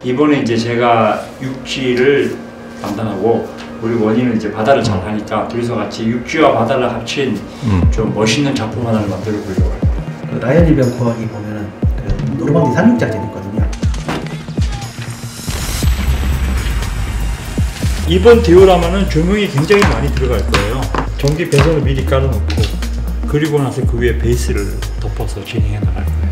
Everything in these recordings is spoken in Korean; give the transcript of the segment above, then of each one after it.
이번에 이제 제가 육지를 담당하고 우리 원인은 이제 바다를 잘 하니까 둘이서 같이 육지와 바다를 합친 좀 멋있는 작품 하나를 만들어 보려고 해요. 그 라이언 이병헌이 보면은 그 노르망디 상륙작전 있거든요. 이번 디오라마는 조명이 굉장히 많이 들어갈 거예요. 전기 배선을 미리 깔아놓고 그리고 나서 그 위에 베이스를 덮어서 진행해 나갈 거예요.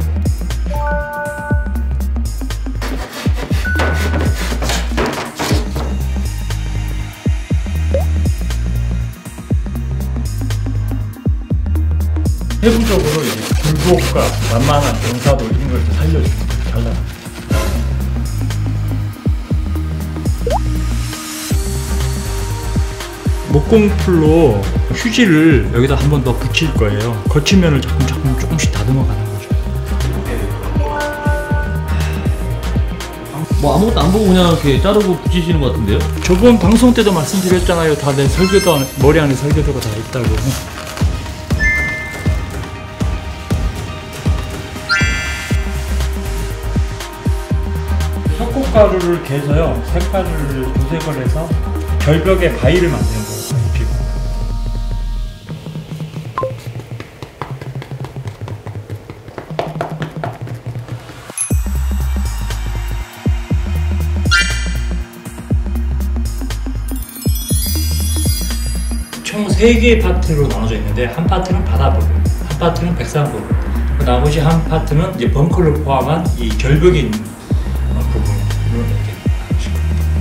세부적으로 이제 굴곡과 만만한 경사도 이런 걸 살려주고 잘 나갑니다. 목공풀로 휴지를 여기다 한 번 더 붙일 거예요. 거치면을 자꾸 조금씩 다듬어 가는 거죠. 뭐 아무것도 안 보고 그냥 이렇게 자르고 붙이시는 것 같은데요? 저번 방송 때도 말씀드렸잖아요. 다 내 설계도 머리 안에 설계도가 다 있다고. 석고가루를 개서요. 색깔을 도색을 해서 결벽에 바위를 만드는 거예요. 바위. 총 3개의 파트로 나눠져 있는데 한 파트는 바다 부분, 한 파트는 백산 부분, 나머지 한 파트는 이제 벙커를 포함한 이 결벽에 있는 부분으로 이렇게 나누시고.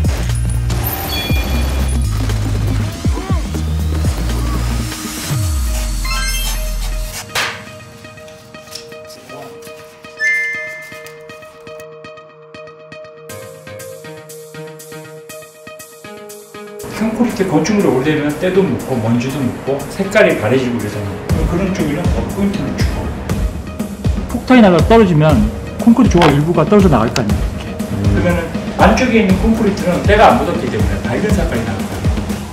콘크리트 건축물에 오래되면 때도 묻고 먼지도 묻고 색깔이 바래지고 그러잖아요. 그런 쪽에는 더 포인트를 주고 폭탄이 나가 떨어지면 콘크리트 조각 일부가 떨어져 나갈 거 아니에요. 이렇게. 그러면은 안쪽에 있는 콘크리트는 때가 안 묻었기 때문에 밝은 색깔이 나갈 거예요.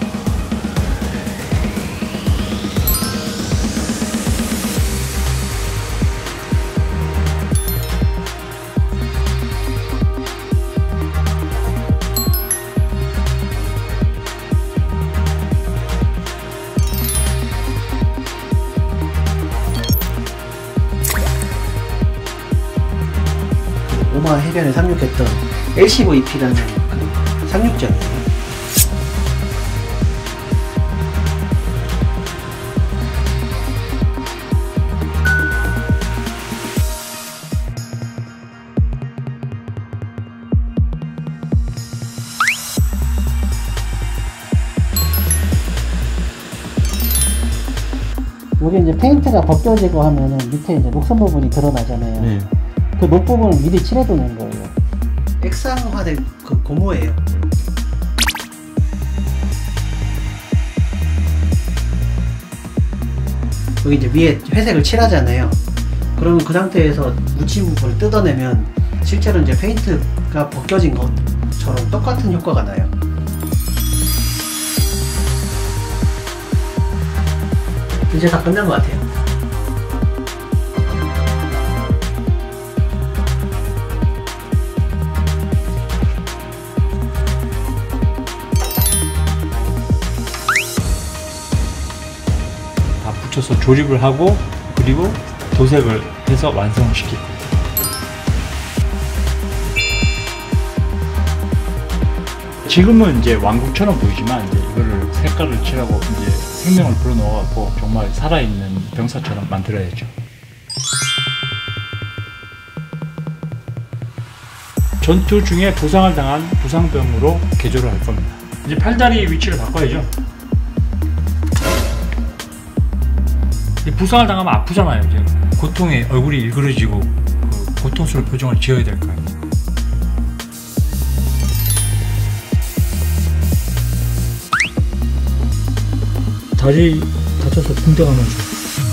오마한 해변에 상륙했던 L15EP라는 그 상륙전이에요. 여기 이제 페인트가 벗겨지고 하면은 밑에 이제 녹슨 부분이 드러나잖아요. 네. 그 녹 부분을 미리 칠해두는 거예요. 액상화된 그 고무예요. 여기 이제 위에 회색을 칠하잖아요. 그러면 그 상태에서 묻힌 부분을 뜯어내면 실제로 이제 페인트가 벗겨진 것처럼 똑같은 효과가 나요. 이제 다 끝난 것 같아요. 다 붙여서 조립을 하고 그리고 도색을 해서 완성시킬 거예요. 지금은 이제 왕국처럼 보이지만 이제 이거를 색깔을 칠하고 이제 생명을 불어넣어갖고 정말 살아있는 병사처럼 만들어야죠. 전투 중에 부상을 당한 부상병으로 개조를 할 겁니다. 이제 팔다리 위치를 바꿔야죠. 부상을 당하면 아프잖아요. 이제 고통에 얼굴이 일그러지고 그 고통스러운 표정을 지어야 될 거 아니에요. 다리 다쳐서 붕대 가면서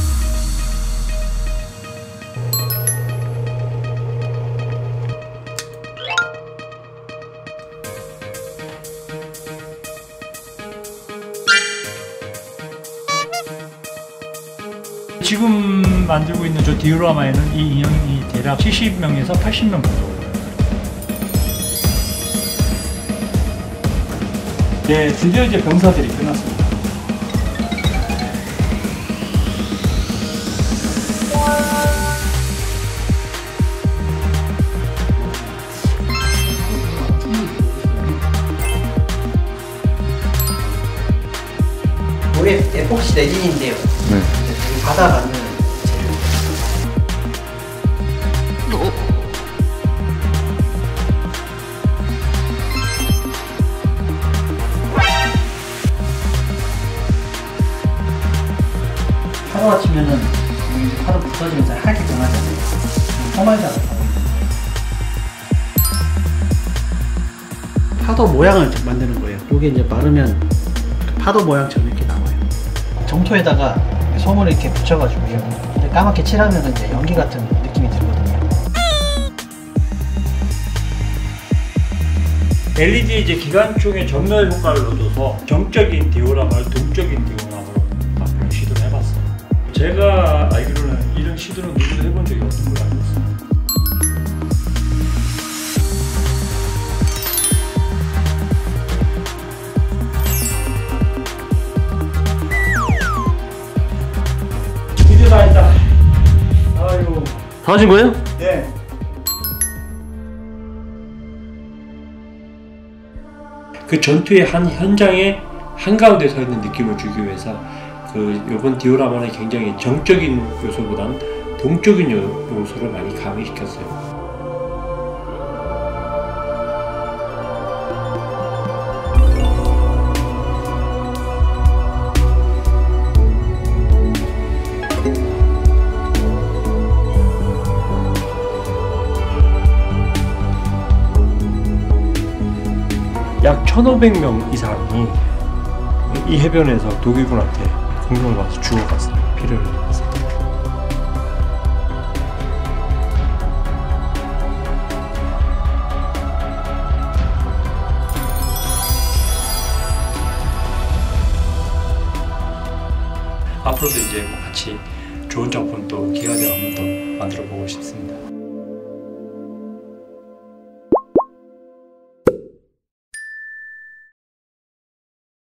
지금 만들고 있는 저 디오라마에는 이 인형이 대략 70명에서 80명 정도. 네, 드디어 이제 병사들이 끝났습니다. 이게 에폭시 레진인데요. 네. 받아가는 재료. 파도가 치면은 여기 파도 부서지면서 하얗게 변하잖아요. 포말자가 파도 모양을 만드는 거예요. 이게 이제 마르면 파도 모양처럼 이렇게 나와요. 점토에다가 솜을 이렇게 붙여가지고요. 까맣게 칠하면 이제 연기 같은 느낌이 들거든요. LED 이제 기관총의 전멸 효과를 얻어서 정적인 디오라마를 동적인 디오라마로 바꾸는 시도를 해봤어요. 제가 알기로는 이런 시도는 누구도 해본 적이 없는 걸로 알고 있어요. 다 했다. 아이고. 다 하신 거예요? 네. 그 전투의 한 현장에 한가운데 서 있는 느낌을 주기 위해서 이번 디오라마는 굉장히 정적인 요소보단 동적인 요소를 많이 가미시켰어요. 약 1,500명 이상이 이 해변에서 독일군한테 공격을 받아서 죽어갔어요. 피를 흘렸어요. 앞으로도 이제 같이 좋은 작품 또 기회가 되면 또 만들어 보고 싶습니다.